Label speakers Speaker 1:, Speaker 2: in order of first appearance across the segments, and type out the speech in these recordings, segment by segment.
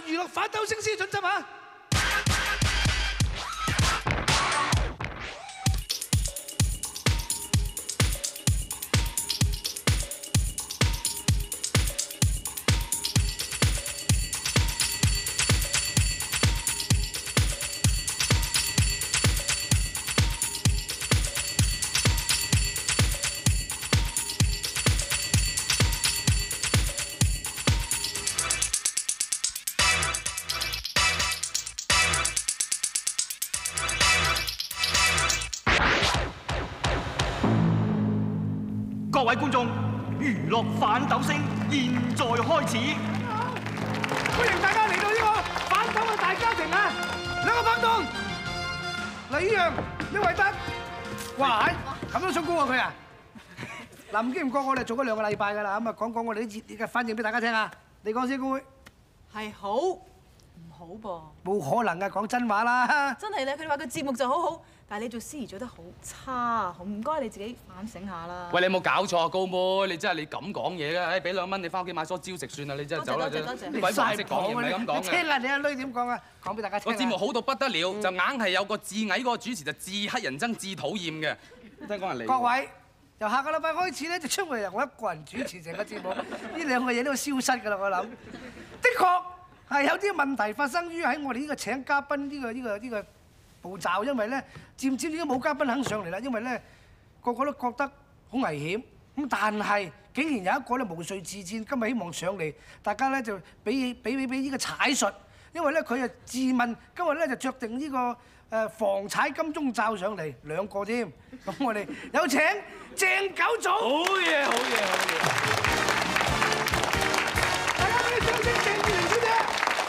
Speaker 1: 娛樂反斗星先準則啊！
Speaker 2: 各位觀眾，娛樂反斗星現在開始。
Speaker 1: 歡迎大家嚟到呢個反斗嘅大家庭啊！兩個拍檔，李陽、李維德，哇咁都想高過佢啊！嗱，唔經唔覺我哋做咗2個禮拜㗎啦，咁啊講我哋啲熱烈嘅反應俾大家聽啊！你講先，高妹。
Speaker 3: 係好唔好噃？
Speaker 1: 冇可能㗎，講真話啦！
Speaker 3: 真係咧，佢哋話個節目就好好，但係你做司儀做得好差，唔該你自己反省下啦。
Speaker 4: 喂，你有冇搞錯啊，高妹？你真係你咁講嘢嘅？誒，俾2蚊你翻屋企買梳蕉食算啦，你真係走啦！
Speaker 3: 多謝。
Speaker 4: 鬼唔識講嘢，唔係咁講嘅。
Speaker 1: 聽下你阿女點講啊？講俾大家聽。
Speaker 4: 個節目好到不得了，就硬係有個至矮嗰個主持就至乞人憎、至討厭嘅。聽講係你。
Speaker 1: 各位，由下個禮拜開始咧，就出嚟由我一個人主持成個節目，呢2個嘢都會消失㗎啦，我諗。的確係有啲問題發生於喺我哋呢個請嘉賓呢個步驟，因為咧漸漸已經冇嘉賓肯上嚟啦，因為咧個個都覺得好危險。咁但係竟然有一個咧無遂自薦，今日希望上嚟，大家咧就俾呢個踩術，因為咧佢啊自問今日咧就着定呢個防踩金鐘罩上嚟2個添。咁我哋有請鄭九祖。
Speaker 4: 好嘢，好嘢，好嘢！
Speaker 1: 大家俾啲掌聲，鄭裕玲小姐。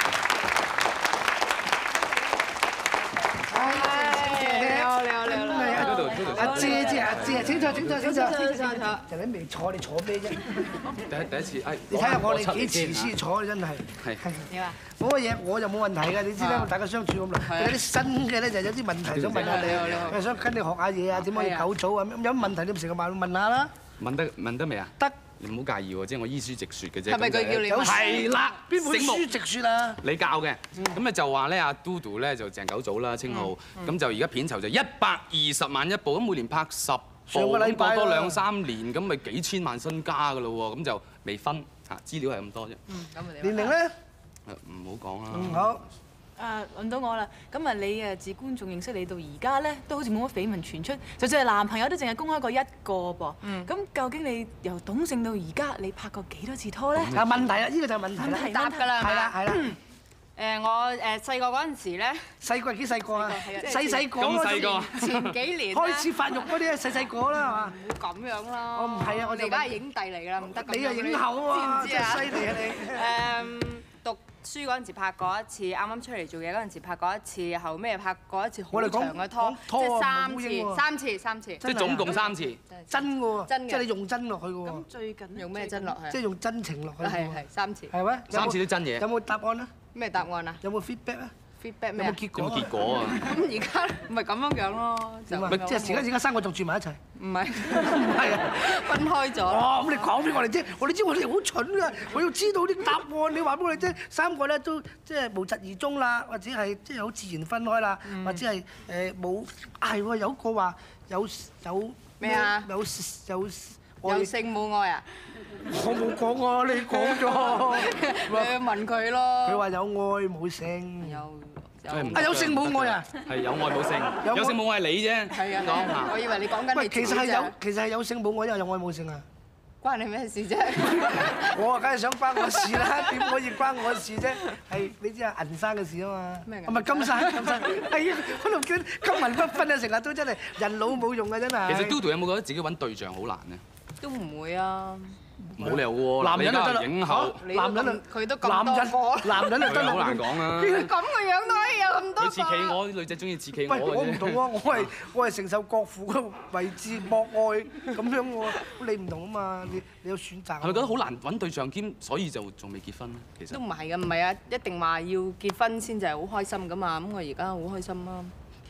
Speaker 1: 阿姐，請坐。就你未坐，你坐咩啫？
Speaker 4: 第一次，
Speaker 1: 你睇下我哋幾遲先坐，真係。
Speaker 4: 係。
Speaker 3: 點啊？
Speaker 1: 冇乜嘢，我就冇問題㗎，你知啦，大家相處咁耐。有啲新嘅咧，就有啲問題想問下你，想跟你學下嘢啊，點可以九組啊？咁有乜問題你成日問下啦。
Speaker 4: 問得未啊？
Speaker 1: 得。
Speaker 4: 你唔好介意喎，即係我依書直説嘅啫。
Speaker 3: 係咪佢叫你？
Speaker 4: 係啦，
Speaker 1: 邊本書直説啊？
Speaker 4: 你教嘅，咁咪就話咧，阿嘟嘟咧就鄭九祖啦稱號，咁就而家片酬就120萬一部，咁每年拍10部，
Speaker 1: 上個禮拜
Speaker 4: 多2-3年，咁咪幾千萬身家㗎咯喎，咁就未分嚇，資料係咁多啫。
Speaker 3: 咁啊
Speaker 1: 年齡咧？
Speaker 4: 唔好講啦。
Speaker 1: 好。
Speaker 3: 輪到我啦。咁啊，你自觀眾認識你到而家咧，都好似冇乜緋聞傳出，就算係男朋友都淨係公開過1個噃。咁究竟你由懂性到而家，你拍過幾多次拖咧？
Speaker 1: 問題啊，呢個就係問題啦。
Speaker 5: 答㗎啦，
Speaker 1: 係啦。
Speaker 5: 我細個嗰陣時咧，
Speaker 1: 細個係幾細個啊？細個
Speaker 4: 咁細個。
Speaker 5: 前幾年
Speaker 1: 開始發育嗰啲細個啦，係嘛？
Speaker 5: 唔好咁樣啦。
Speaker 1: 我唔係啊，我哋
Speaker 5: 而家係影帝嚟㗎啦，唔得咁樣。
Speaker 1: 你係影后啊，真係犀利啊你！
Speaker 5: 讀書嗰陣時拍過一次，啱啱出嚟做嘢嗰陣時拍過一次，後尾拍過一次好長嘅拖，即係3次。
Speaker 4: 即係總共3次。
Speaker 1: 真嘅喎，
Speaker 5: 真嘅
Speaker 1: 即係你用真落去嘅喎。
Speaker 3: 咁最近
Speaker 5: 用咩真落去？
Speaker 1: 即係用真情落去。
Speaker 5: 係3次。
Speaker 1: 係咩
Speaker 4: ？3次都真嘢。
Speaker 1: 有冇答案啊？
Speaker 5: 咩答案啊？
Speaker 1: 有冇 feedback 啊？
Speaker 5: feedback
Speaker 1: 有
Speaker 5: 咩啊？
Speaker 1: 冇結果？
Speaker 4: 有冇結果啊？
Speaker 5: 咁而家咪咁樣樣咯，
Speaker 1: 點啊？即係而家3個仲住埋一齊？
Speaker 5: 唔係
Speaker 1: 唔係啊，
Speaker 5: 分開咗。
Speaker 1: 哦，咁你講俾我哋知，我哋知我哋好蠢㗎，我要知道啲答案。你話俾我哋聽，3個咧都即係無疾而終啦，或者係即係好自然分開啦，或者係冇係喎，有個話有
Speaker 5: 咩啊？
Speaker 1: 有
Speaker 5: 有性冇愛啊？
Speaker 1: 我冇講啊，你講咗。
Speaker 5: 你問佢咯。
Speaker 1: 佢話有愛冇性。有性冇愛啊？
Speaker 4: 係有愛冇性，有性冇愛係你啫。
Speaker 5: 係啊，我以為你講緊
Speaker 1: 喂，
Speaker 5: 你
Speaker 1: 其實係有性冇愛，因為有愛冇性啊。
Speaker 5: 關你咩事啫？
Speaker 1: 我啊，梗係想關我事啦，點可以關我事啫？係你知係銀生嘅事啊嘛。
Speaker 5: 咩
Speaker 1: 唔係金生。係啊，嗰度叫金銀不分啊，成日都真係人老冇用啊，真係。
Speaker 4: 其實 Dodo 有冇覺得自己揾對象好難呢？
Speaker 5: 都唔會啊。
Speaker 4: 冇理由喎，
Speaker 1: 男人就得啦，
Speaker 4: 影后，
Speaker 1: 男人啊，
Speaker 5: 佢都咁多個，
Speaker 1: 男人就得啦，
Speaker 4: 好難講啊。
Speaker 5: 咁嘅樣都可以有咁多個。
Speaker 4: 佢似企我，啲女仔中意似企我
Speaker 1: 喂，
Speaker 4: 嘅啫。
Speaker 1: 我唔同喎，我係承受國父嘅位置博愛咁樣喎，你唔同啊嘛，你有選擇。
Speaker 4: 係咪覺得好難揾對象兼，所以就仲未結婚咧？其實
Speaker 5: 都唔係嘅，唔係啊，一定話要結婚先就係好開心噶嘛。咁我而家好開心啊。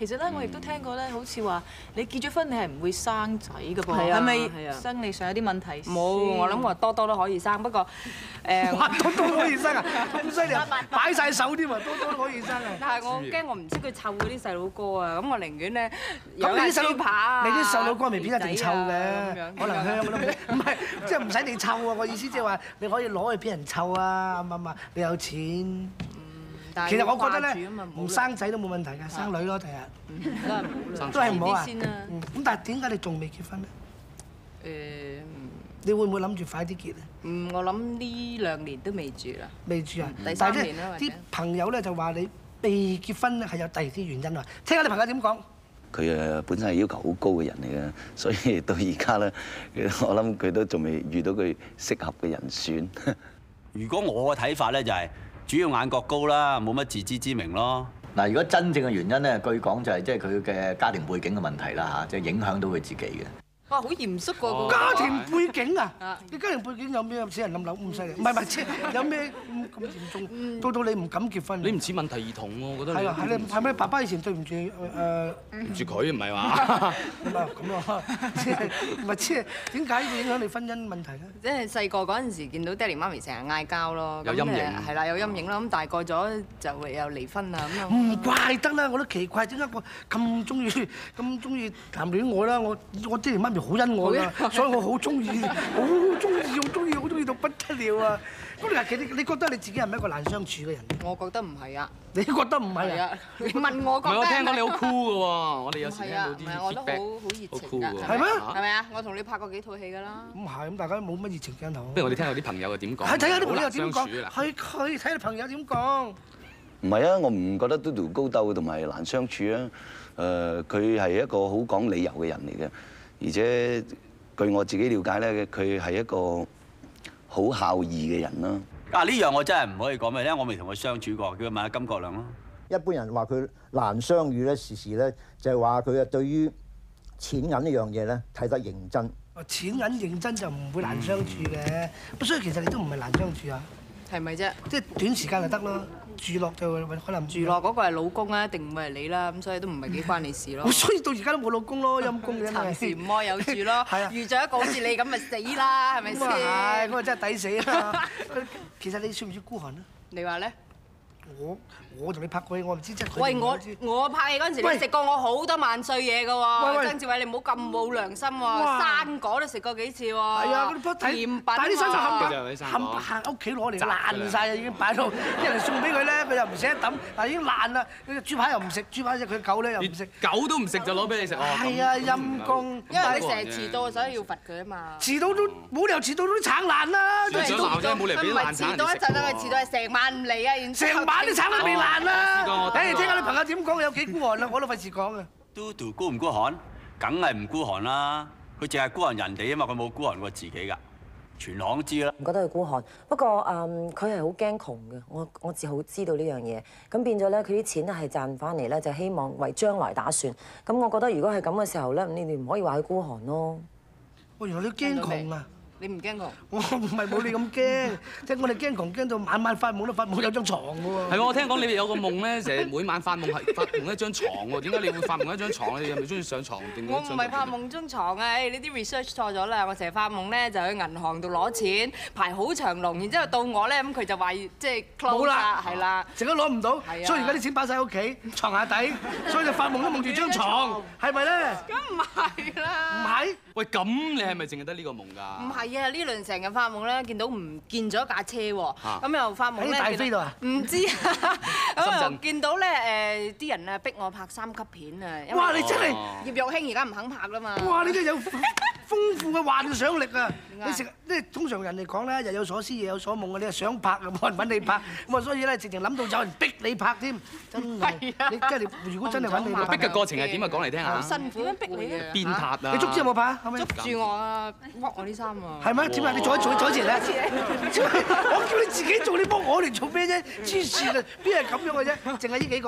Speaker 3: 其實咧，我亦都聽過咧，好似話你結咗婚，你係唔會生仔㗎噃，
Speaker 5: 係啊
Speaker 3: 係咪
Speaker 5: 係啊
Speaker 3: 生理上有啲問題？
Speaker 5: 冇，我諗我多多都可以生，不過
Speaker 1: 哇，多多可以生啊，咁犀利啊，擺晒手添啊，多多都可以生啊。
Speaker 5: 但係我驚我唔識佢湊嗰啲細佬哥啊，咁我寧願咧
Speaker 1: 咁你啲細佬
Speaker 5: 扒
Speaker 1: 你啲細佬哥未必一定湊嘅，
Speaker 5: 咁樣
Speaker 1: 可能香都唔係，即係唔使你湊啊！我意思即係話你可以攞去俾人湊啊，啱你有錢。其實我覺得咧，唔生仔都冇問題㗎，生女咯，第日
Speaker 5: 都係冇啦，
Speaker 1: 都係唔好啊。
Speaker 3: 先啦。
Speaker 1: 咁但係點解你仲未結婚咧？你會唔會諗住快啲結啊？
Speaker 5: 我諗呢2年都未住啦。
Speaker 1: 未住啊！
Speaker 5: 第
Speaker 1: 但係
Speaker 5: 3年啦，或者
Speaker 1: 啲朋友咧就話你未結婚咧係有第二啲原因啊！聽下你朋友點講。
Speaker 6: 佢本身係要求好高嘅人嚟嘅，所以到而家咧，我諗佢都仲未遇到佢適合嘅人選。
Speaker 7: 如果我嘅睇法咧，就係主要眼角高啦，冇乜自知之明咯。
Speaker 8: 嗱，如果真正嘅原因咧，據講就係即係佢嘅家庭背景嘅問題啦嚇，即係影響到佢自己嘅。
Speaker 5: 哇，好嚴肅喎！
Speaker 1: 家庭背景啊！你家庭背景有咩死人冧樓咁犀利？唔係，即係有咩咁嚴重？到你唔敢結婚。
Speaker 4: 你唔似問題兒童喎，我覺得。
Speaker 1: 係啊，係你係咪爸爸以前對唔住
Speaker 4: 唔住佢唔係話？
Speaker 1: 唔係咁啊，即係唔係即係點解會影響你婚姻問題咧？
Speaker 5: 即係細個嗰陣時見到爹哋媽咪成日嗌交咯，
Speaker 4: 有陰影
Speaker 5: 係啦，有陰影啦。咁大個咗就會有離婚啊咁樣。
Speaker 1: 唔怪得啦，我都奇怪點解我咁中意談戀愛啦！我爹哋媽咪好恩我㗎，所以我好中意，好中意到不得了啊！咁你覺得你自己係咪一個難相處嘅人？
Speaker 5: 我覺得唔係啊。
Speaker 1: 你覺得唔係啊？
Speaker 5: 你問我覺得。
Speaker 4: 唔係我聽講你好 cool 嘅喎，我哋有時聽到啲
Speaker 5: 唔係，我都好
Speaker 4: feedback
Speaker 5: 熱情
Speaker 4: 好 cool
Speaker 5: 㗎。
Speaker 4: 喎。
Speaker 1: 係咩
Speaker 5: 係咪啊？我同你拍過幾套戲㗎啦。
Speaker 1: 咁係，咁大家冇乜熱情鏡頭。
Speaker 4: 不如我哋聽下啲朋友係點講。
Speaker 1: 係睇下啲朋友點講。
Speaker 4: 好難相處啦
Speaker 1: 係睇下啲朋友點講。
Speaker 6: 唔係啊，我唔覺得嘟嘟高鬥同埋難相處啊。佢係一個好講理由嘅人嚟嘅，而且據我自己了解咧，佢係一個好孝義嘅人啦。
Speaker 7: 啊，呢樣我真係唔可以講咩，因為我未同佢相處過，叫佢問下金國亮咯。
Speaker 9: 一般人話佢難相遇咧，時時咧就係話佢啊對於錢銀呢樣嘢咧睇得認真。
Speaker 1: 錢銀認真就唔會難相處嘅，咁所以其實你都唔係難相處啊。
Speaker 5: 係咪啫？
Speaker 1: 即係短時間就得咯，住落就可能
Speaker 5: 住落嗰個係老公啊，一定唔會係你啦，咁所以都唔係幾關你事咯。
Speaker 1: 所以到而家都冇老公咯，陰公嘅
Speaker 5: 暫時唔愛有住咯。
Speaker 1: 係啊，
Speaker 5: 遇咗一個好似你咁咪死啦，係咪先？
Speaker 1: 咁啊係，咁啊真係抵死啦！其實你算唔算孤寒啊？
Speaker 5: 你話咧？
Speaker 1: 我同你拍過戲，我唔知即係佢。
Speaker 5: 喂，我拍戲嗰陣時，你食過我好多萬歲嘢㗎喎，曾志偉你唔好咁冇良心喎，生果都食過幾次喎。係
Speaker 1: 啊，嗰啲甜品但係啲生果冚屋企攞嚟爛晒啊，已經擺到啲人送俾佢咧，佢又唔捨得抌，但係已經爛啦。佢豬排又唔食，豬排隻佢狗咧又唔食，
Speaker 4: 狗都唔食就攞俾你食。
Speaker 1: 係啊，陰公。
Speaker 5: 因為佢成日遲到，所以要罰佢啊嘛。
Speaker 1: 遲到都冇理由遲到都橙爛啦。
Speaker 4: 想鬧啫，冇理由俾爛橙。
Speaker 5: 遲到一陣啦，佢遲到係成晚唔嚟啊，然之後
Speaker 1: 成晚啲橙都未爛啦。誒，聽下你朋友點講，有幾孤寒啦，我都費事講啊。
Speaker 7: 嘟嘟孤唔孤寒？梗係唔孤寒啦，佢淨係孤寒人哋啊嘛，佢冇孤寒過自己㗎，全行都知啦。
Speaker 10: 唔覺得佢孤寒，不過佢係好驚窮嘅，我自好知道呢樣嘢，咁變咗咧，佢啲錢咧係賺翻嚟咧，就希望為將來打算。咁我覺得如果係咁嘅時候咧，你哋唔可以話佢孤寒咯。
Speaker 1: 喂，原來你驚窮啊！
Speaker 5: 你唔驚窮？
Speaker 1: 我唔係冇你咁驚，即係我哋驚窮驚到晚晚發夢都發夢有張床嘅喎。
Speaker 4: 係喎，我聽講你哋有個夢咧，成日每晚發夢係發夢一張床喎。點解你會發夢一張床咧？你係咪中意上床定？
Speaker 5: 我唔係發夢張床啊！你啲 research 錯咗啦！我成日發夢咧就去銀行度攞錢，排好長龍，然之後到我咧咁佢就話即係 close 啦，係啦，
Speaker 1: 成日攞唔到，所以而家啲錢擺晒喺屋企床下底，所以就發夢都夢住張床，係咪咧？
Speaker 5: 咁唔係啦。
Speaker 1: 唔係？
Speaker 4: 喂，咁你係咪淨係得呢個夢㗎？
Speaker 5: 唔係啊！呢輪成日發夢咧，見到唔見咗架車喎，咁又發夢咧，
Speaker 1: 喺大飛度啊？
Speaker 5: 唔知啊，咁又見到咧啲人啊逼我拍3級片啊！
Speaker 1: 哇！你真係
Speaker 5: 葉玉卿而家唔肯拍啦嘛！
Speaker 1: 哇！你真係有豐富嘅幻想力啊！你成即係通常人嚟講咧，日有所思夜有所夢啊！你係想拍啊，冇人揾你拍，咁啊所以咧直情諗到有人逼你拍添，真係你即係你如果真係揾你拍，
Speaker 4: 逼嘅過程係點啊？講嚟聽下。
Speaker 5: 好辛苦，逼你啊！
Speaker 4: 鞭撻啊！
Speaker 1: 你捉住有冇拍？
Speaker 5: 捉住我啊！屈我啲衫啊！
Speaker 1: 係咩？點解你做一次咧？我叫你自己做，你幫我嚟做咩啫？黐線啊！邊係咁樣嘅啫？淨係呢幾個。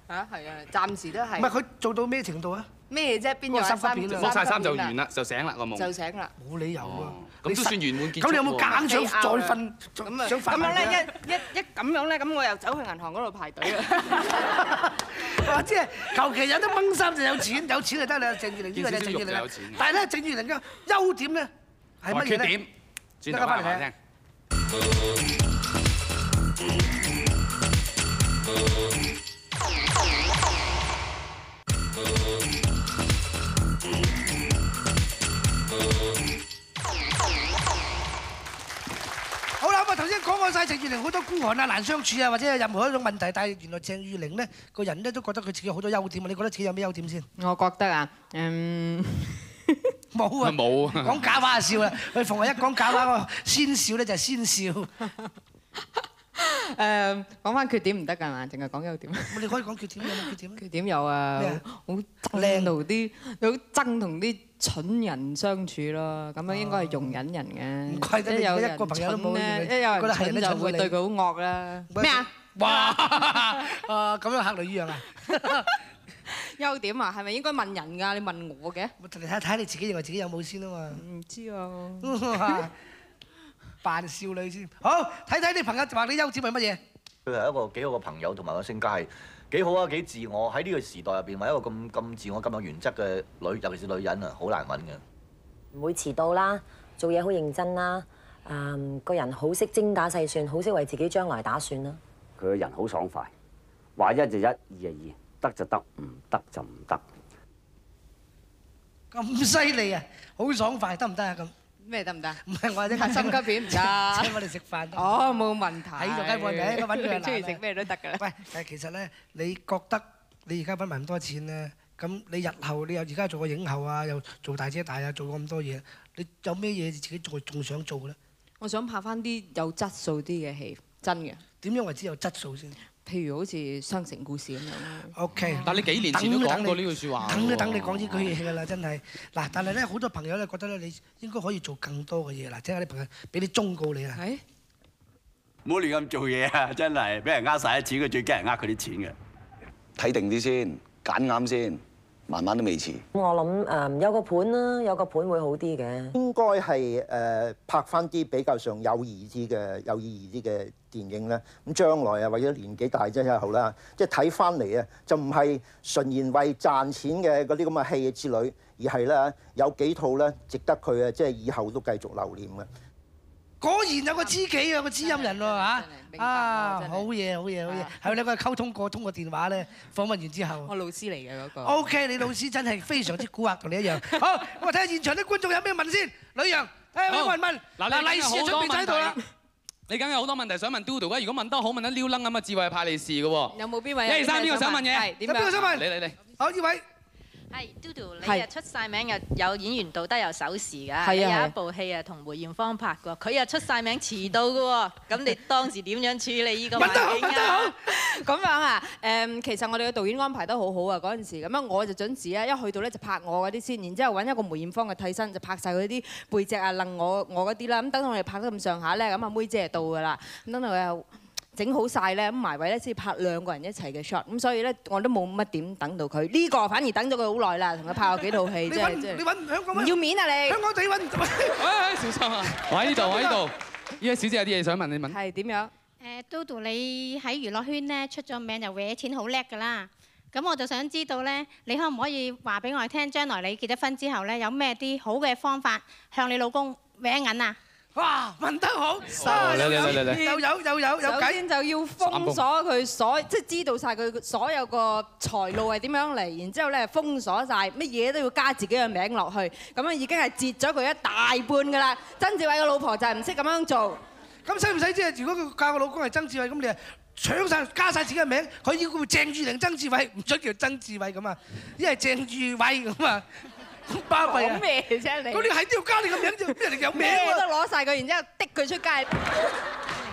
Speaker 5: 嚇係啊，暫時都係。
Speaker 1: 唔係佢做到咩程度啊？
Speaker 5: 咩啫？邊有
Speaker 4: 剝晒衫就完啦，就醒啦個夢。
Speaker 5: 就醒啦。
Speaker 1: 冇理由啊！
Speaker 4: 咁都算圓滿結束。
Speaker 1: 咁你有冇夾硬想再瞓？
Speaker 5: 咁樣咧，一咁樣咧，咁我又走去銀行嗰度排隊啦。
Speaker 1: 即係求其有得掹衫就有錢，有錢就得啦。鄭裕玲呢個就係鄭裕玲啦。但係咧，鄭裕玲嘅優點咧係乜嘢咧？
Speaker 4: 缺點，轉頭翻嚟聽。
Speaker 1: 好啦，咁啊頭先講過曬鄭裕玲好多孤寒啊、難相處啊，或者有任何一種問題，但係原來鄭裕玲咧個人咧都覺得佢自己有好多優點啊！你覺得自己有咩優點先？
Speaker 5: 我覺得啊，
Speaker 1: 冇啊，
Speaker 4: 冇
Speaker 1: 講假話就笑啦！佢逢係一講假話，我先笑咧就係先笑。
Speaker 5: 講翻缺點唔得㗎嘛，淨係講優點。
Speaker 1: 你可以講缺點，有冇缺點？
Speaker 5: 缺點有啊，好憎同啲好憎同啲蠢人相處咯。咁樣應該係容忍人嘅。
Speaker 1: 唔怪得你一個朋友都冇
Speaker 5: 咧，一有人蠢就會對佢好惡啦。咩啊？
Speaker 1: 哇！咁樣嚇女一樣啊？
Speaker 5: 優點啊，係咪應該問人㗎？你問我嘅？
Speaker 1: 我嚟睇睇你自己認為自己有冇先啊嘛。
Speaker 5: 唔知啊。
Speaker 1: 扮少女先，好睇睇你朋友話你優點係乜嘢？
Speaker 8: 佢係一個幾好嘅朋友，同埋個性格係幾好啊，幾自我。喺呢個時代入邊，揾一個咁自我、咁有原則嘅女，尤其是女人啊，好難揾嘅。
Speaker 10: 唔會遲到啦，做嘢好認真啦，個人好識精打細算，好識為自己將來打算啦。
Speaker 11: 佢個人好爽快，話一就一，二就二，得就得，唔得就唔得。
Speaker 1: 咁犀利啊！好爽快，得唔得啊？咁
Speaker 5: 咩得唔得？
Speaker 1: 唔係我話你
Speaker 5: 拍心急片唔得，
Speaker 1: 請我哋食飯。
Speaker 5: 哦，冇問題。
Speaker 1: 喺度雞飯嘅，揾佢
Speaker 5: 中意食咩都得㗎啦。
Speaker 1: 喂，但係其實咧，你覺得你而家揾埋咁多錢咧，咁你日後你又而家做個影后啊，又做大姐大啊，做咁多嘢，你有咩嘢自己仲想做咧？
Speaker 5: 我想拍翻啲有質素啲嘅戲，真嘅。
Speaker 1: 點樣為之有質素先？
Speaker 5: 譬如好似《雙城故事》咁樣啦。
Speaker 1: OK。
Speaker 4: 但你幾年前都講過呢句説話。
Speaker 1: 等都等你講呢句嘢㗎啦，真係。嗱，但係咧好多朋友咧覺得咧，你應該可以做更多嘅嘢啦。聽下啲朋友俾啲忠告你啊。
Speaker 5: 係。
Speaker 7: 唔好亂咁做嘢啊！真係俾人呃晒啲錢，佢最驚人呃佢啲錢嘅。
Speaker 6: 睇定啲先，揀啱先，慢慢都未遲。
Speaker 10: 我諗有個盤啦，有個盤會好啲嘅。
Speaker 9: 應該係拍翻啲比較上有意義啲嘅電影咧。咁將來啊，為咗年紀大之後啦，即係睇翻嚟啊，就唔係純然為賺錢嘅嗰啲咁嘅戲之類，而係咧有幾套咧值得佢啊，即係以後都繼續留念嘅。
Speaker 1: 果然有個知己啊，個知音人喎嚇！啊，好嘢好嘢好嘢，係咪兩個溝通過通過電話咧？訪問完之後，
Speaker 5: 我老師嚟嘅嗰個。
Speaker 1: OK， 你老師真係非常之蠱惑，同你一樣。好，我睇下現場啲觀眾有咩問先。呂陽，睇下有冇人問。嗱，利是準備喺度啦。
Speaker 4: 你梗係好多問題想問 Dodo 啊！如果問得好，問得撩楞咁啊，智慧派利是嘅喎。
Speaker 5: 有冇邊位？
Speaker 4: 一二三，邊個想問嘢？
Speaker 5: 係點樣？
Speaker 1: 邊個想問？
Speaker 4: 你。
Speaker 1: 好，呢位。
Speaker 12: 係 Dodo，你又出晒名，又有演員道德又守時㗎。
Speaker 5: 係啊。
Speaker 12: 有一部戲啊，同梅艷芳拍過，佢又出晒名遲到㗎喎。咁你當時點樣處理呢個環境啊？
Speaker 5: 咁樣啊？其實我哋嘅導演安排得好好啊！嗰陣時咁樣，我就準時啊，一去到咧就拍我嗰啲先，然之後揾一個梅艷芳嘅替身，就拍晒佢啲背脊啊、楞我嗰啲啦。咁等到我哋拍得咁上下咧，咁阿妹姐就到㗎啦。咁等到佢又整好晒咧，咁埋位咧先拍兩個人一齊嘅 shot，咁所以咧我都冇乜點等到佢。呢個反而等咗佢好耐啦，同佢拍過幾套戲，
Speaker 1: 你揾香港
Speaker 5: 唔要面啊你！
Speaker 1: 香港地揾，
Speaker 4: 小心啊！我喺呢度，我喺呢度。依家小姐有啲嘢想問你問。
Speaker 5: 係點樣
Speaker 13: ？Dodo 你喺娛樂圈咧出咗名就搲錢好叻㗎啦。咁我就想知道咧，你可唔可以話俾我哋聽，將來你結咗婚之後咧，有咩啲好嘅方法向你老公搲銀啊？
Speaker 1: 哇，問得好！
Speaker 4: 嚟，
Speaker 1: 有計。
Speaker 5: 首先就要封鎖佢即係知道晒佢所有個財路係點樣嚟，然之後咧封鎖晒，乜嘢都要加自己嘅名落去，咁樣已經係截咗佢一大半㗎啦。曾志偉嘅老婆就係唔識咁樣做。
Speaker 1: 咁使唔使即係如果佢嫁個老公係曾志偉，咁你啊搶晒加晒自己嘅名，佢要叫鄭裕玲曾志偉，唔准叫曾志偉咁啊，一係鄭裕偉咁啊。巴閉啊！
Speaker 5: 講咩啫你？
Speaker 1: 咁你係都要加你個名啫，咩人哋有名
Speaker 5: 咩都攞晒佢，然之後滴佢出街。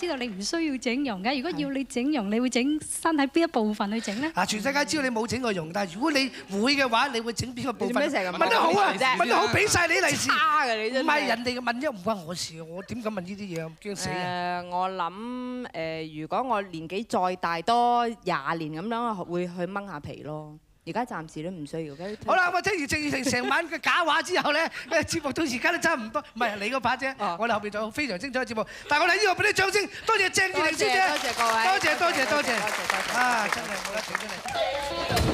Speaker 14: 知道你唔需要整容嘅。如果要你整容，你會整身體邊一部分去整咧？
Speaker 1: 全世界知道你冇整過容，但係如果你會嘅話，你會整邊個部分？
Speaker 5: 問
Speaker 1: 得好啊！問得好，俾晒你利是。
Speaker 5: 差嘅你真係。
Speaker 1: 唔係人哋問啫，唔關我事，我點敢問呢啲嘢？驚死啊！
Speaker 5: 我諗如果我年紀再大多20年咁樣，會去掹下皮咯。而家暫時都唔需要嘅。
Speaker 1: 好啦，我聽完鄭裕婷成晚嘅假話之後咧，節目到而家都差唔多，唔係你嗰 part 啫。我哋後邊仲有非常精彩嘅節目，但係我哋呢個俾啲掌聲，多謝鄭裕婷小姐，
Speaker 5: 多謝各位，
Speaker 1: 多謝，啊，真係冇得頂真係。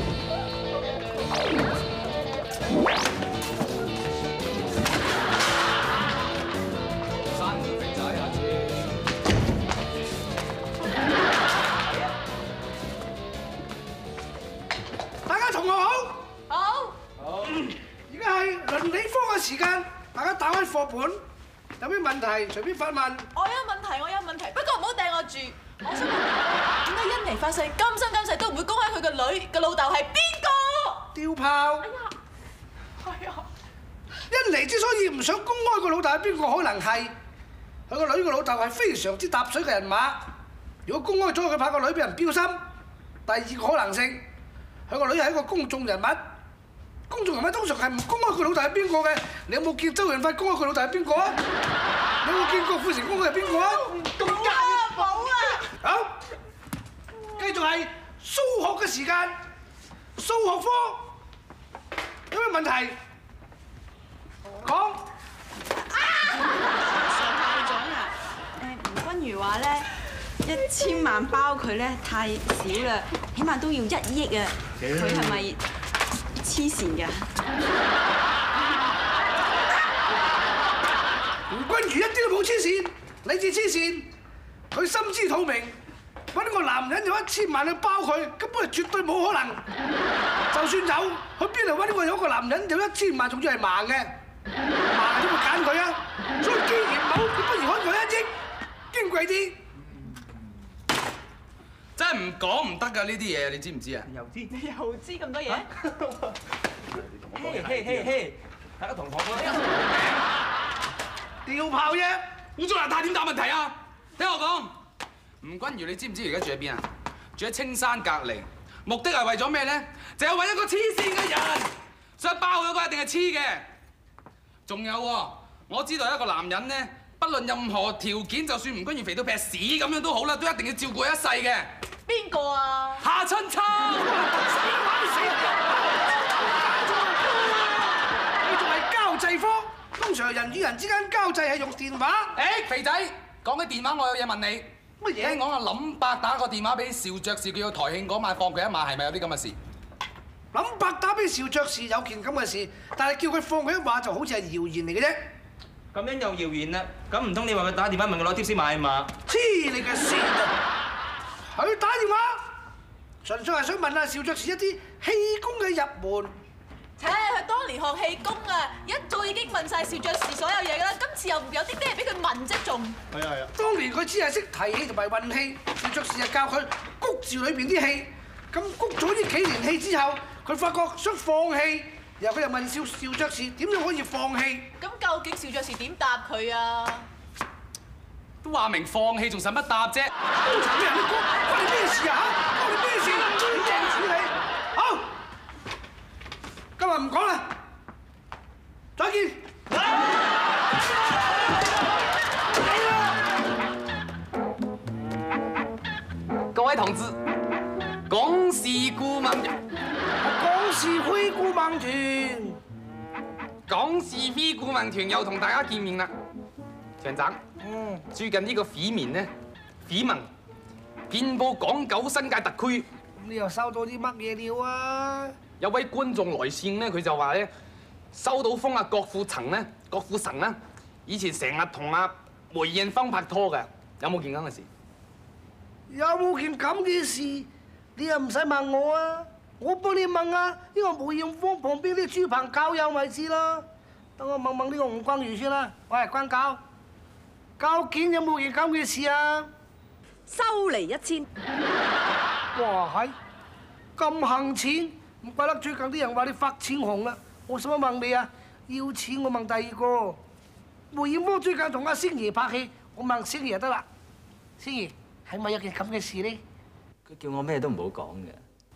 Speaker 1: 大家同學好。好。而家係倫理科嘅時間，大家打開課本，有咩問題隨便發問。
Speaker 3: 我有問題，不過唔好掟我住。我想問，點解恩妮發誓今生今世都唔會公開佢個女嘅老豆係邊個？
Speaker 1: 吊炮。
Speaker 3: 係啊。
Speaker 1: 恩妮之所以唔想公開個老豆係邊個，可能係佢個女個老豆係非常之搭水嘅人馬。如果公開咗，佢怕個女俾人標心。第二個可能性。佢個女係一個公眾人物，公眾人物通常係唔公開佢老豆係邊個嘅。你有冇見周潤發公開佢老豆係邊個啊？你有冇見郭富城公開係邊個啊？
Speaker 3: 冇啊！
Speaker 1: 好，繼續係數學嘅時間，數學科有咩問題？講。
Speaker 15: 校長啊，吳君如話咧，1000萬包佢咧太少啦，起碼都要1億啊！佢係咪黐線㗎？
Speaker 1: 吳君如一啲都冇黐線，你至黐線。佢心知肚明，揾個男人有1000萬去包佢，根本係絕對冇可能。就算有，佢邊度揾個有個男人有1000萬，仲要係盲嘅？盲點會揀佢啊？所以既然冇，佢不如開佢1億，矜貴啲。
Speaker 4: 真係唔講唔得㗎呢啲嘢，你知唔知啊？
Speaker 15: 又知？你又知咁多嘢？
Speaker 2: 嘿，大家同學
Speaker 1: 吊炮啫！
Speaker 4: 污糟邋遢點答問題啊？聽我講，吳君如你知唔知而家住喺邊啊？住喺青山隔離，目的係為咗咩咧？就係為一個黐線嘅人，所以包嗰個一定係黐嘅。仲有喎，我知道一個男人咧，不論任何條件，就算吳君如肥到劈屎咁樣都好啦，都一定要照顧一世嘅。
Speaker 3: 邊個啊？
Speaker 4: 夏春秋。
Speaker 1: 你仲係交際科？通常人與人之間交際係用電話。
Speaker 4: 誒，肥仔，講起電話，我有嘢問你。
Speaker 1: 乜嘢？
Speaker 4: 聽講阿林伯打個電話俾邵爵士，叫佢台慶嗰晚放佢一馬，係咪有啲咁嘅事？
Speaker 1: 林伯打俾邵爵士有件咁嘅事，但係叫佢放佢一馬就好似係謠言嚟嘅啫。
Speaker 2: 咁樣又謠言啦，咁唔通你話佢打電話問佢攞貼士買馬？
Speaker 1: 黐你嘅線啊！佢打電話，純粹係想問下邵爵士一啲氣功嘅入門。
Speaker 3: 佢當年學氣功啊，一早已經問晒邵爵士所有嘢㗎啦，今次又有啲咩俾佢問啫仲？係啊。
Speaker 1: 當年佢只係識提氣同埋運氣，邵爵士就教佢谷住裏邊啲氣。咁谷咗呢幾年氣之後，佢發覺想放棄，然後佢又問邵爵士點樣可以放棄？
Speaker 3: 咁究竟邵爵士點答佢啊？
Speaker 4: 都話明放棄，仲使乜答啫？
Speaker 1: 高層嘅人，關你咩事啊？嚇，關你咩事？專正處理。好，今日唔講啦，再見。
Speaker 4: 各位同志，港視顧問團，
Speaker 1: 港視非顧問團，
Speaker 4: 港視非顧問團又同大家見面啦，長澤。最近呢個緋聞咧，緋聞遍佈港九新界特區。咁
Speaker 1: 你又收到啲乜嘢料啊？
Speaker 4: 有位觀眾來信咧，佢就話咧收到風啊，郭富城啦，以前成日同阿梅艷芳拍拖嘅，有冇件咁嘅事？
Speaker 1: 有冇件咁嘅事？你又唔使問我啊，我幫你問啊。呢個梅艷芳旁邊啲豬棚教友咪知啦。等我問問呢個吳君如先啦。喂，關教。究竟有冇件咁嘅事啊？
Speaker 16: 收嚟1000。
Speaker 1: 哇係，咁行錢，唔怪得最近啲人話你發錢紅啦。我使乜問你啊？要錢我問第二個。梅艷芳最近同阿星爺拍戲，我問星爺得啦。 思怡，係咪有件咁嘅事咧？
Speaker 17: 佢叫我咩都唔好講嘅。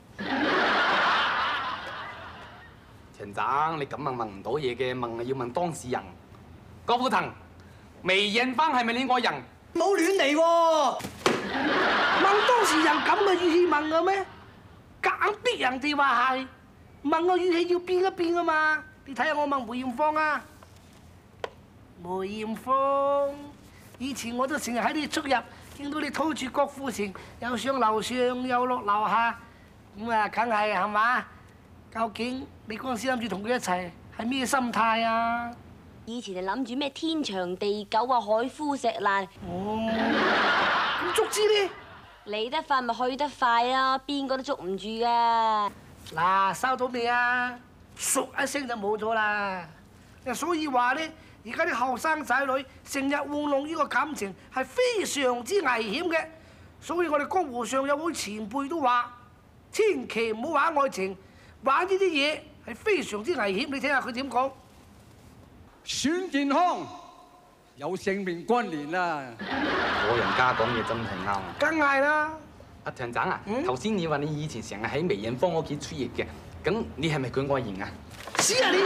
Speaker 4: 陳長，你咁問唔到嘢嘅，問係要問當事人。郭富騰，梅艷芳係咪你愛人？
Speaker 1: 冇亂嚟喎！問當事人咁嘅語氣問嘅咩？夾硬逼人哋話係，問個語氣要變一變啊嘛！你睇下我問梅艷芳啊，梅艷芳，以前我都成日喺你出入，見到你拖住郭富城，又上樓上又落樓下，咁啊，梗係嘛？究竟你嗰陣時諗住同佢一齊係咩心態啊？
Speaker 18: 以前係諗住咩天長地久啊，海枯石爛。
Speaker 1: 哦，咁足之呢？
Speaker 18: 嚟得快咪去得快啦，邊個都捉唔住㗎。
Speaker 1: 嗱，收到未啊？唰一聲就冇咗啦。所以話咧，而家啲後生仔女成日玩弄呢個感情係非常之危險嘅。所以我哋江湖上有位前輩都話，千祈唔好玩愛情。玩呢啲嘢係非常之危險，你聽下佢點講。
Speaker 19: 選健康有性命關聯啊！
Speaker 4: 老人家講嘢真係啱啊！
Speaker 1: 梗係啦。
Speaker 4: 阿長長啊，頭先你話你以前成日喺梅艷芳屋企出入嘅，咁你係咪佢愛人啊？
Speaker 1: 是啊你。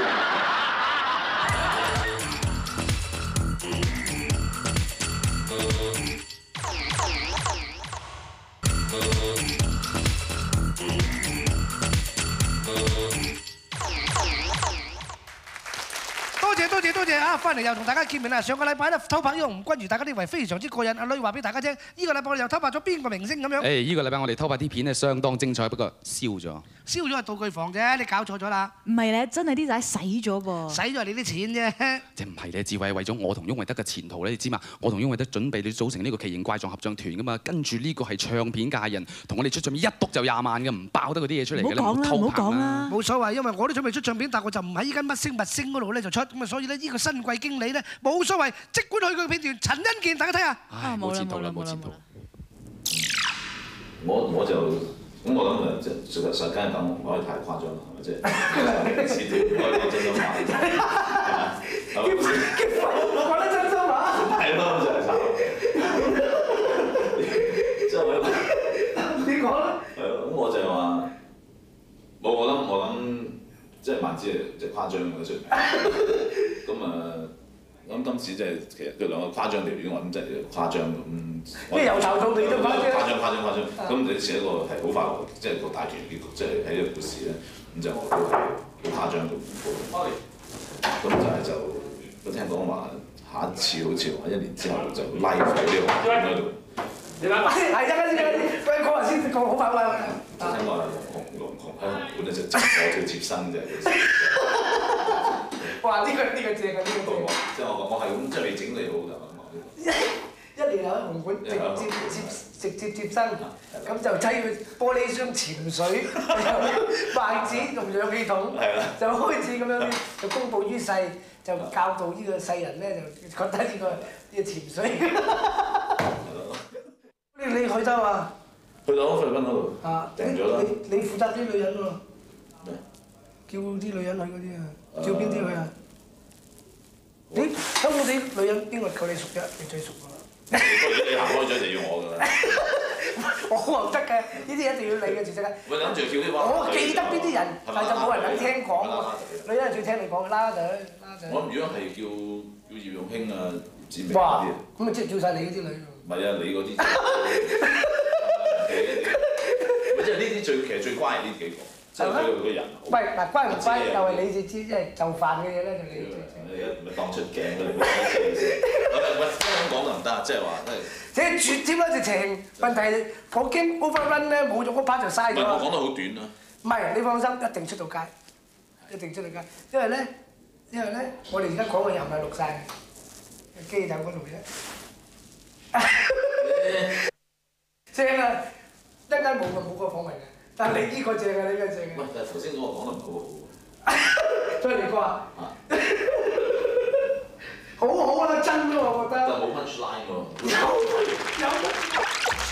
Speaker 1: 多謝啊！翻嚟又同大家見面啦。上個禮拜咧偷拍呢個吳君如，大家認為非常之過癮。阿女話俾大家聽，呢個禮拜我哋又偷拍咗邊個明星咁樣？
Speaker 4: 誒，呢個禮拜我哋偷拍啲片咧相當精彩，不過燒咗。燒
Speaker 1: 咗係道具房啫，你搞錯咗啦。
Speaker 3: 唔係咧，真係啲仔洗咗噃。
Speaker 1: 洗咗係你啲錢啫。
Speaker 4: 即係唔係咧？智慧為咗我同翁惠德嘅前途咧，你知嘛？我同翁惠德準備你組成呢個奇形怪狀合唱團噶嘛，跟住呢個係唱片界人，同我哋出唱片一篤就20萬嘅，唔爆得嗰啲嘢出嚟嘅咧，唔好偷拍啦。
Speaker 1: 冇所謂，因為我都準備出唱片，但我就唔喺依間乜星嗰度咧就出，咁啊所以咧呢個新貴經理咧冇所謂，即管去佢片段。陳欣健，大家睇下。
Speaker 4: 唉，冇前途啦，冇前途。
Speaker 20: 我就咁，我諗即係實梗係咁，唔可以太誇張啦，係咪即係？前段唔可以講真心話，
Speaker 1: 講得真心話。
Speaker 20: 係咯，就係慘。即係我
Speaker 1: 你講啦。
Speaker 20: 係咯，咁我就係話，我諗即係萬之係即係誇張嘅出嚟。咁啊。咁今次即係其實佢兩個誇張條件，我諗真係誇張咁。
Speaker 1: 即係由頭到尾都誇
Speaker 20: 張。咁你寫一個係好快樂，即係個大團結局，即係喺呢個故事咧，咁就我都係好誇張到唔好。咁我聽講話下一次好似話1年之後就 live 喺呢個環境嗰度。
Speaker 1: 係一陣先，喂，講話先，講好快啦。
Speaker 20: 聽講紅香港咧就我接新啫。
Speaker 1: 哇！呢個正啊，呢個正。
Speaker 20: 即係我係咁，即係未整理好㗎。
Speaker 1: 1年後喺紅館直接接生，咁就擠佢玻璃箱潛水，筷子用氧氣筒，就開始咁樣就公佈於世，就教導呢個世人咧就覺得呢個潛水。你去得嘛？
Speaker 20: 去到菲律賓嗰度。訂咗啦。
Speaker 1: 你負責啲女人喎。咩？叫啲女人去嗰啲啊？叫邊啲去啊？你香港啲女人邊個夠你熟啫？你最熟㗎啦。
Speaker 20: 你行開咗就要我㗎啦。
Speaker 1: 我唔得嘅，呢啲一定要你嘅絕對。
Speaker 20: 我諗住叫啲話。
Speaker 1: 我記得邊啲人，但就冇人肯聽講喎。女人最聽你講嘅啦就。
Speaker 20: 我如果係叫葉玉卿啊、葉子楣嗰啲。
Speaker 1: 哇！咁咪即係叫晒你嗰啲女。
Speaker 20: 唔係啊，你嗰啲。即係呢啲其實最乖係呢幾個，即係佢個人。喂，嗱，乖唔乖又係你知，即係就範嘅嘢咧，就你最知。咪當出鏡㗎你。喂，香港就唔得，即係話即係
Speaker 1: 絕添啦，直情問題我驚 overrun 咧，冇咗嗰 part 就嘥咗。唔係
Speaker 20: 我講得好短啦。
Speaker 1: 唔係你放心，一定出到街，一定出到街，因為咧，我哋而家講嘅又唔係錄晒嘅，機就嗰度啫。正啊！一陣間冇個訪問嘅，但係你呢個正啊，呢個正啊。
Speaker 20: 喂，但係頭先嗰個講得唔好好。
Speaker 1: 再嚟過啊！好好啊，真咯，我覺得。
Speaker 20: 但係冇 punchline 喎。有。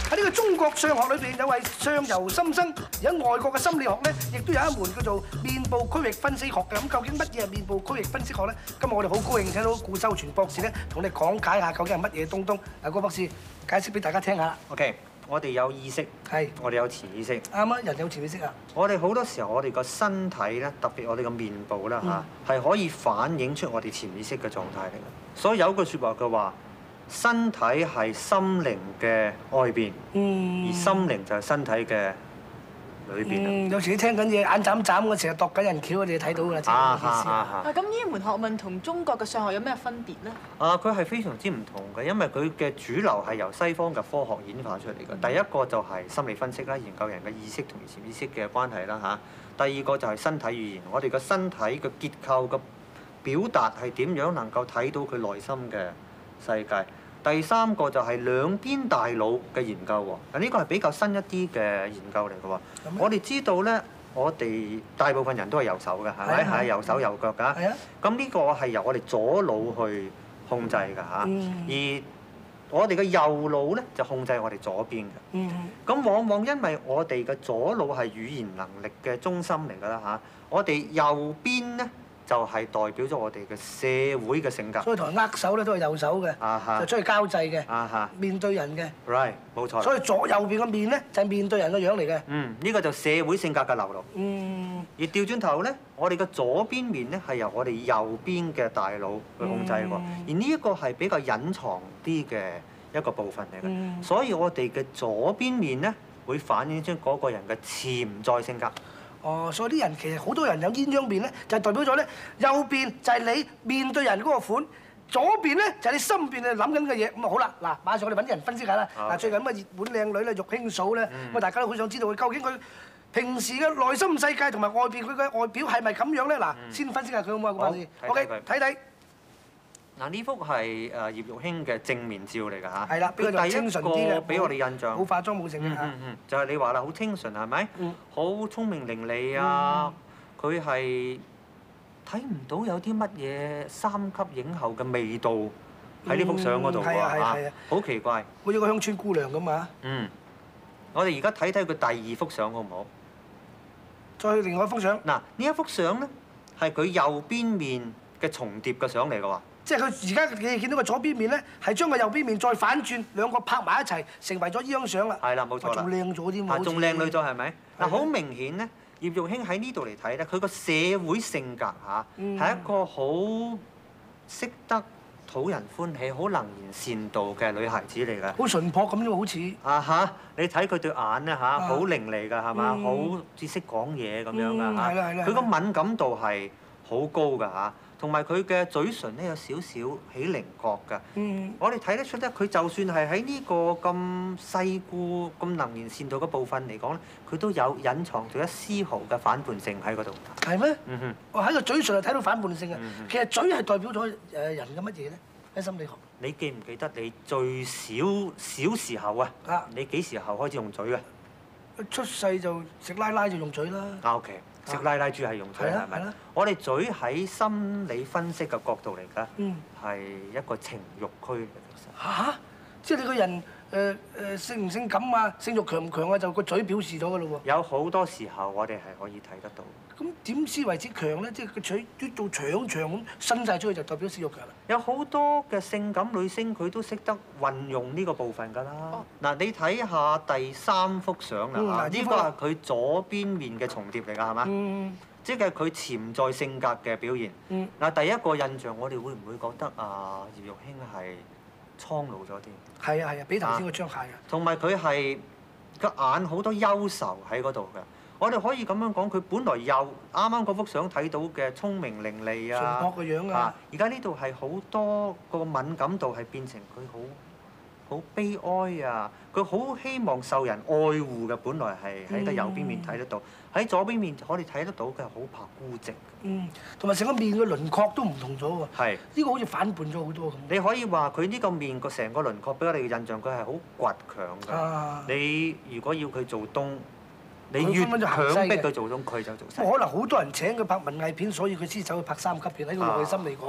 Speaker 1: 喺呢個中國相學裏邊有位相由心生，而喺外國嘅心理學咧，亦都有一門叫做面部區域分析學嘅。咁究竟乜嘢係面部區域分析學咧？今日我哋好高興請到顧秀全博士咧，同你講解下究竟係乜嘢東東。嗱，顧博士解釋俾大家聽下。
Speaker 21: OK， 我哋有意識，我哋有潛意識。
Speaker 1: 啱啊，人有潛意識啊。
Speaker 21: 我哋好多時候，我哋個身體咧，特別我哋個面部啦嚇，係可以反映出我哋潛意識嘅狀態嚟嘅。所以有句説話佢話：身體係心靈嘅外邊，而心靈就係身體嘅裏邊。
Speaker 1: 有時你聽緊嘢眼眨眨，我成日度緊人橋，你睇到㗎啦，即係呢個意思。
Speaker 3: 咁呢一門學問同中國嘅相學有咩分別咧？
Speaker 21: 佢係非常之唔同嘅，因為佢嘅主流係由西方嘅科學演化出嚟嘅。第一個就係心理分析啦，研究人嘅意識同潛意識嘅關係啦嚇。第二個就係身體語言，我哋個身體嘅結構嘅表達係點樣能夠睇到佢內心嘅世界。第三個就係兩邊大腦嘅研究喎，呢個係比較新一啲嘅研究嚟嘅喎。我哋知道咧，我哋大部分人都係右手嘅，係咪？係右手右腳㗎。咁呢個係由我哋左腦去控制㗎嚇，而我哋嘅右腦咧就控制我哋左邊嘅。咁往往因為我哋嘅左腦係語言能力嘅中心嚟㗎啦嚇，我哋右邊咧，就係代表咗我哋嘅社會嘅性格。
Speaker 1: 所以同人握手咧都係右手嘅，就出去交際嘅，面對人嘅。
Speaker 21: Right， 冇錯。
Speaker 1: 所以左右邊嘅面咧就係面對人嘅樣嚟嘅。
Speaker 21: 呢個就社會性格嘅流露。而調轉頭咧，我哋嘅左邊面咧係由我哋右邊嘅大腦去控制喎。而呢一個係比較隱藏啲嘅一個部分嚟嘅。所以我哋嘅左邊面咧會反映出嗰個人嘅潛在性格。
Speaker 1: 所以啲人其實好多人有鴛鴦面咧，就係代表咗咧右邊就係你面對人嗰個款，左邊咧就係你心邊你諗緊嘅嘢。咁啊好啦，嗱馬上我哋揾啲人分析下啦。嗱最近咁嘅熱門靚女咧，玉卿嫂咧，咁啊大家都好想知道佢究竟佢平時嘅內心世界同埋外邊佢嘅外表係咪咁樣咧？嗱，先分析下佢好唔好啊？顧博士 ，OK， 睇睇。
Speaker 21: 嗱呢幅係葉玉卿嘅正面照嚟㗎嚇，
Speaker 1: 係啦，比較清純啲嘅，
Speaker 21: 俾我哋印象。
Speaker 1: 冇化妝冇剩嘅嚇。
Speaker 21: 就係你話啦，好清純係咪？好聰明伶俐啊！佢係睇唔到有啲乜嘢三級影后嘅味道喺呢幅相嗰度喎嚇，好奇怪。
Speaker 1: 好似個鄉村姑娘咁啊！
Speaker 21: 我哋而家睇睇佢第二幅相好唔好？
Speaker 1: 再另外一幅相。
Speaker 21: 嗱呢一幅相咧係佢右邊面嘅重疊嘅相嚟㗎喎。
Speaker 1: 即係佢而家你哋見到個左邊面咧，係將個右邊面再反轉，兩個拍埋一齊，成為咗呢張相啦。
Speaker 21: 係啦，冇錯啦。
Speaker 1: 仲靚咗添喎。
Speaker 21: 仲靚女咗係咪？嗱，好明顯咧，葉玉卿喺呢度嚟睇咧，佢個社會性格嚇係一個好識得討人歡喜、好能言善道嘅女孩子嚟㗎。
Speaker 1: 好淳樸咁啫喎，好似。
Speaker 21: 你睇佢對眼咧嚇，好伶俐㗎係嘛？好似識講嘢咁樣㗎嚇。
Speaker 1: 係啦係啦。
Speaker 21: 佢個敏感度係好高㗎嚇。同埋佢嘅嘴唇咧有少少起棱角㗎，我哋睇得出咧，佢就算係喺呢個咁世故、咁能言善道嘅部分嚟講咧，佢都有隱藏咗一絲毫嘅反叛性喺嗰度。
Speaker 1: 係咩？我喺個嘴唇就睇到反叛性啊！其實嘴係代表咗人嘅乜嘢咧？喺心理學。
Speaker 21: 你記唔記得你最小時候啊？你幾時候開始用嘴啊？
Speaker 1: 出世就食奶奶就用嘴啦。
Speaker 21: OK。食奶奶豬係用嘴係咪？我哋嘴喺心理分析嘅角度嚟講，係一個情慾區嚟嘅。
Speaker 1: 嚇！即係你個人性唔性感啊，性慾強唔強啊，就個嘴表示咗㗎咯喎。
Speaker 21: 有好多時候我哋係可以睇得到。
Speaker 1: 咁點先為之強咧？即係個嘴嘟到長長咁伸晒出去，就代表性慾強啦。
Speaker 21: 有好多嘅性感女星，佢都識得運用呢個部分㗎啦。嗱，你睇下第三幅相啦嚇，呢個係佢左邊面嘅重疊嚟㗎，係嘛？即係佢潛在性格嘅表現。嗱，第一個印象我哋會唔會覺得葉玉卿係蒼老咗啲？
Speaker 1: 係啊係啊，比頭先個張蟹啊。
Speaker 21: 同埋佢係個眼好多憂愁喺嗰度㗎。我哋可以咁樣講，佢本來又啱啱嗰幅相睇到嘅聰明伶俐啊，
Speaker 1: 淳樸嘅樣啊，
Speaker 21: 而家呢度係好多個敏感度係變成佢好悲哀啊，佢好希望受人愛護嘅，本來係喺個右邊面睇得到，喺左邊面我哋睇得到嘅好怕孤寂。
Speaker 1: 同埋成個面嘅輪廓都唔同咗喎。
Speaker 21: 係。
Speaker 1: 呢個好似反叛咗好多咁。
Speaker 21: 你可以話佢呢個面個成個輪廓俾我哋嘅印象，佢係好倔強㗎。你如果要佢做東，你越強逼佢做東，佢就做西。
Speaker 1: 可能好多人請佢拍文藝片，所以佢先走去拍三級片喺個內心嚟講嘅。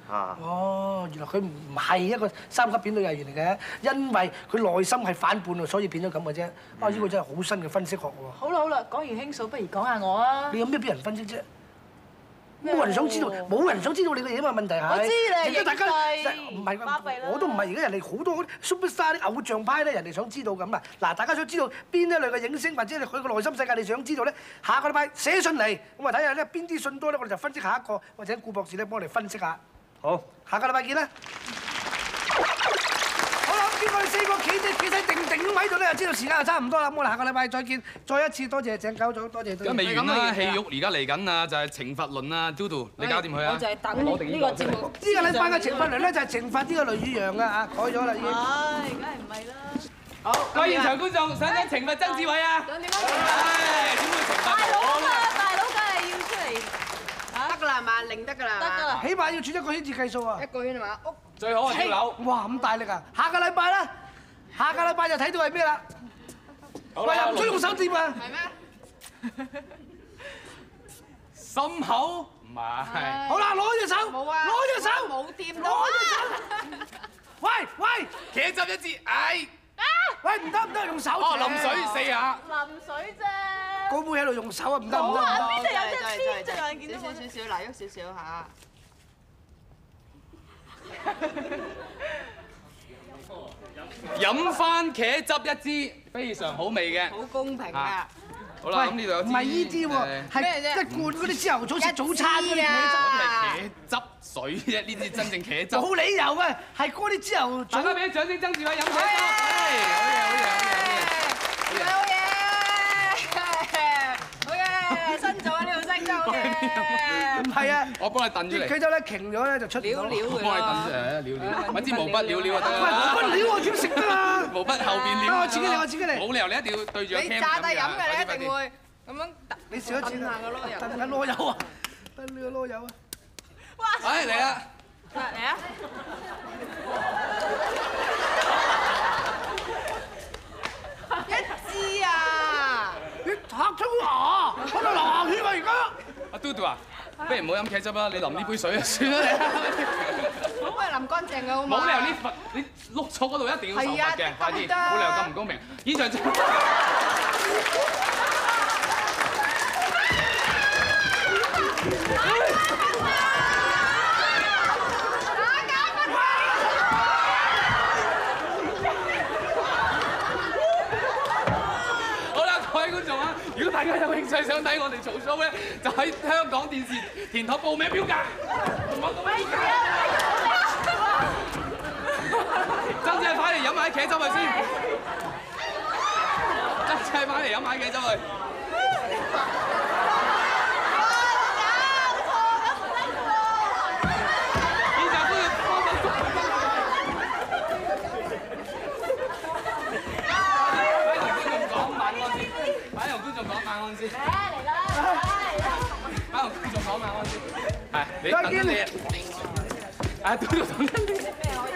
Speaker 1: 哦，原來佢唔係一個三級片女藝員嚟嘅，因為佢內心係反叛啊，所以變咗咁嘅啫。啊，呢個真係好新嘅分析學喎。
Speaker 3: 好啦好啦，講完輕數，不如講下我啊。
Speaker 1: 你有咩俾人分析啫？冇人想知道，冇人想知道你嘅嘢啊嘛！問題係，
Speaker 3: 我知你
Speaker 1: 而家大家
Speaker 3: 影
Speaker 1: 唔係，我都唔係。而家人哋好多嗰啲 superstar 啲偶像派咧，人哋想知道咁啊！嗱，大家想知道邊一類嘅影星或者佢個內心世界，你想知道咧，下個禮拜寫信嚟，咁我睇下咧邊啲信多咧，我哋就分析下一個，或者顧博士咧幫我哋分析下。
Speaker 21: 好，
Speaker 1: 下個禮拜見啦。好啦，經過你4個企勢定定咁喺度咧，就知道時間就差唔多啦。咁我哋下個禮拜再見，再一次多謝鄭教總，多謝。
Speaker 4: 而家未完啦，戲肉而家嚟緊啊，就係懲罰論啊 ，Dodo 你搞掂佢啊！
Speaker 10: 我就係等呢個節目。
Speaker 1: 呢個禮拜嘅懲罰論咧就係懲罰呢個雷宇揚啊，改咗啦已經。
Speaker 3: 唉，梗係唔係啦。
Speaker 4: 好，各位現場觀眾，想唔想懲罰曾志偉啊？
Speaker 3: 想點樣懲罰？
Speaker 4: 點會懲罰？
Speaker 3: 大佬啊，大佬梗係要出嚟。
Speaker 16: 得㗎啦，係嘛？零得㗎啦，
Speaker 3: 得㗎啦。
Speaker 1: 起碼要轉一個圈至計數啊！
Speaker 16: 一個圈係嘛？屋
Speaker 4: 最好係跳樓。
Speaker 1: 哇，咁大力啊！下個禮拜啦，下個禮拜就睇到係咩啦？喂，又唔準用手掂啊！
Speaker 16: 係咩？
Speaker 4: 心口唔係。
Speaker 1: 好啦，攞隻手，
Speaker 16: 冇啊，
Speaker 1: 攞隻手，
Speaker 16: 冇掂到啊！
Speaker 1: 喂喂，
Speaker 4: 茄汁一支，唉！
Speaker 1: 喂，唔得，用手。
Speaker 4: 哦，淋水4下。
Speaker 3: 淋水啫。
Speaker 1: 個妹喺度用手啊，唔得。
Speaker 3: 哇！邊度有隻邊隻眼見到我？
Speaker 16: 少，嗱喐少少嚇。
Speaker 4: 飲番茄汁一支，非常好味嘅。
Speaker 16: 好公平啊！
Speaker 4: 好啦，咁呢度有支。
Speaker 1: 唔係呢啲喎，係一罐嗰啲朝頭早食早餐嗰啲茄汁。
Speaker 4: 茄汁水啫，呢啲真正茄汁。
Speaker 1: 冇理由嘅，係嗰啲朝頭早。
Speaker 4: 大家俾啲掌聲，曾志偉飲茄汁。好嘢！
Speaker 16: 新組啊，呢度新組嘅。
Speaker 1: 唔係啊，
Speaker 4: 我幫你燉出嚟。
Speaker 1: 佢就咧瓊咗咧就出
Speaker 16: 料嘅。
Speaker 4: 我幫你燉出嚟，料。揾支毛筆料就得啦。
Speaker 1: 毛筆料我點食得啊？
Speaker 4: 毛筆後邊料。
Speaker 1: 我自己嚟。
Speaker 4: 冇理由你一定要對住個 cam
Speaker 16: 你炸低飲嘅，你一定會咁樣
Speaker 1: 你試一次
Speaker 16: 下個籮柚。
Speaker 1: 燉緊籮柚啊！燉呢個籮柚啊！
Speaker 16: 哇！
Speaker 4: 嚟啦！
Speaker 16: 嚟啊！一支啊！
Speaker 1: 你嚇出牙，我度流牙血啊而家！
Speaker 4: 阿 Dodo 啊，不如唔好飲茄汁啦，你淋呢杯水啊算啦你。
Speaker 16: 好啊，淋乾淨嘅好嘛？
Speaker 4: 冇理由你碌錯嗰度一定要受罰嘅，快啲！冇理由咁唔公平。現場如果大家有興趣想睇我哋做 show 咧，就喺香港電視填台報名表格。曾志偉快嚟飲埋啲茄汁去先。曾志偉快嚟飲埋茄汁去。現場觀眾幫幫捉佢分。擺同觀眾講晚安先。嚟啦！擺同觀眾講晚安先。係，你等緊你。啊，都要等緊你。